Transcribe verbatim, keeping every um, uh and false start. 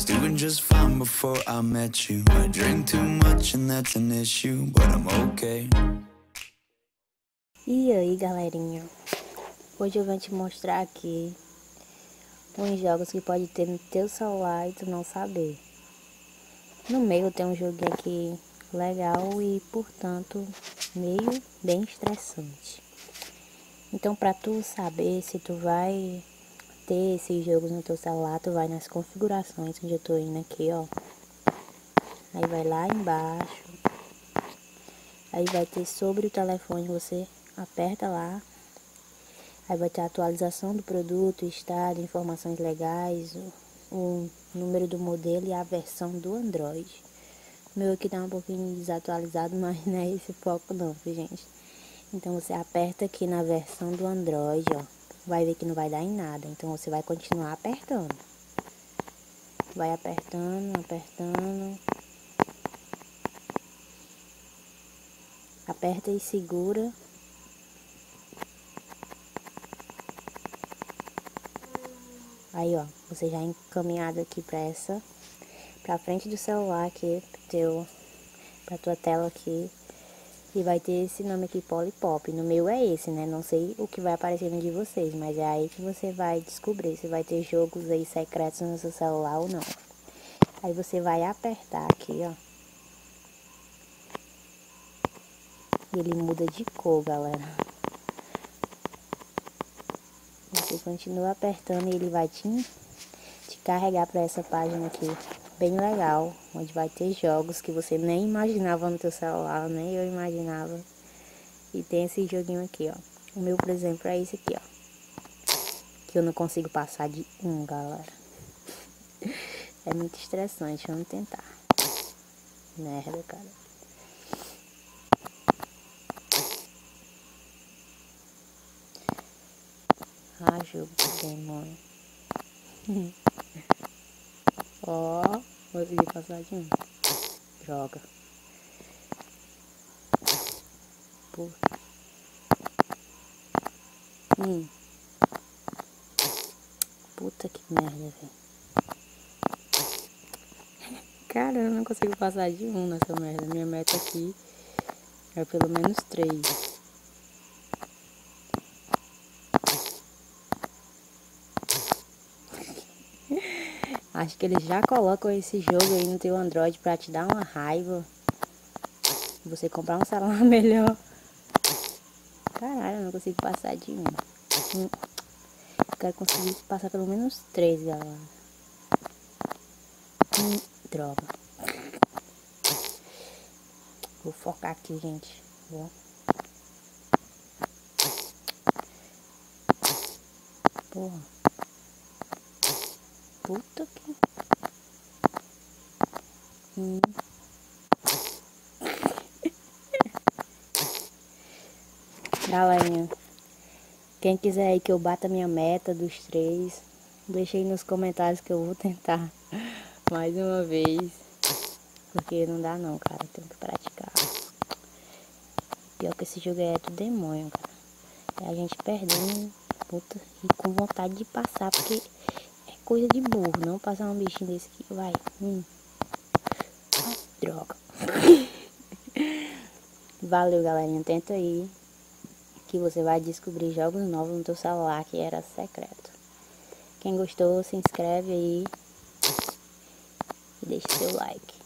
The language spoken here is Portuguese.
was doing just fine before I met you. I drink too much and that's an issue, but I'm okay. E aí, galerinha? Hoje eu vou te mostrar aqui uns jogos que pode ter no teu celular e tu não saber. No meio tem um joguinho aqui legal e, portanto, meio bem estressante. Então, pra tu saber se tu vai ter esses jogos no teu celular, tu vai nas configurações, onde eu tô indo aqui, ó. Aí vai lá embaixo. Aí vai ter sobre o telefone, você aperta lá. Aí vai ter a atualização do produto, estado, informações legais, o, o número do modelo e a versão do Android. O meu aqui tá um pouquinho desatualizado, mas não é esse foco não, viu, gente? Então você aperta aqui na versão do Android, ó. Vai ver que não vai dar em nada, então você vai continuar apertando. Vai apertando, apertando. Aperta e segura. Aí, ó, você já é encaminhado aqui pra essa, pra frente do celular aqui, teu, pra tua tela aqui. E vai ter esse nome aqui, Polipop. No meu é esse, né? Não sei o que vai aparecer no de vocês, mas é aí que você vai descobrir se vai ter jogos aí secretos no seu celular ou não. Aí você vai apertar aqui, ó. E ele muda de cor, galera. Você continua apertando e ele vai te, te carregar para essa página aqui, bem legal, onde vai ter jogos que você nem imaginava no teu celular, nem eu imaginava. E tem esse joguinho aqui, ó. O meu, por exemplo, é esse aqui, ó. Que eu não consigo passar de um, galera. É muito estressante, vamos tentar. Merda, cara. Ah, jogo do demônio. Ó, oh, consegui passar de um. Droga. Puta. Hum. Puta que merda, velho. Cara, eu não consigo passar de um nessa merda. Minha meta aqui é pelo menos três. Acho que eles já colocam esse jogo aí no teu Android pra te dar uma raiva. Você comprar um celular melhor. Caralho, eu não consigo passar de um. Eu quero conseguir passar pelo menos três, galera. Hum, droga. Vou focar aqui, gente. Vou. Porra. Puta que... Hum. Galerinha, quem quiser aí que eu bata minha meta dos três, deixa aí nos comentários que eu vou tentar mais uma vez. Porque não dá não, cara. Tem que praticar. Pior que esse jogo é do demônio, cara. É a gente perdendo, puta, e com vontade de passar, porque é coisa de burro, não passar um bichinho desse aqui. Vai. Hum. Ah, droga. Valeu, galerinha. Tenta aí, que você vai descobrir jogos novos no teu celular que era secreto. Quem gostou, se inscreve aí e deixa seu like.